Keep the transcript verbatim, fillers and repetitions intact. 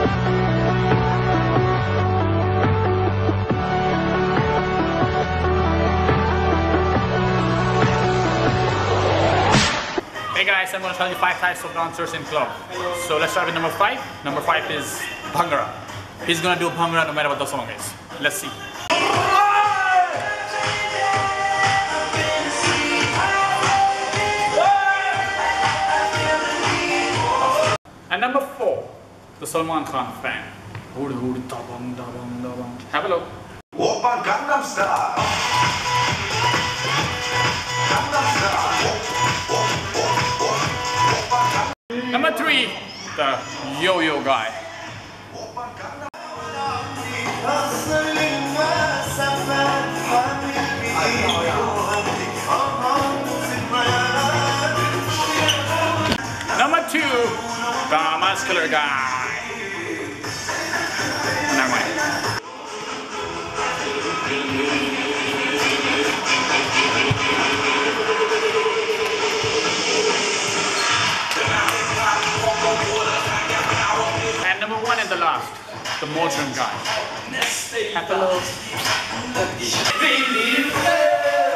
Hey guys, I'm going to tell you five types of dancers in club. So let's start with number five. Number five is Bhangra. He's going to do Bhangra no matter what the song is. Let's see. And number four, the Salman Khan fan. Have a look. Oppa Gangnam Style. Number three, the yo-yo guy. Number two, the muscular guy. Never mind. And number one and the last, the modern guy. Hello.